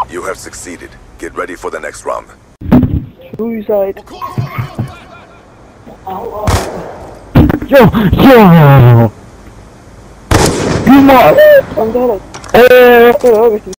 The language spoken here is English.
You have succeeded. Get ready for the next round. Suicide. Yo! Yo! You must! I'm dead.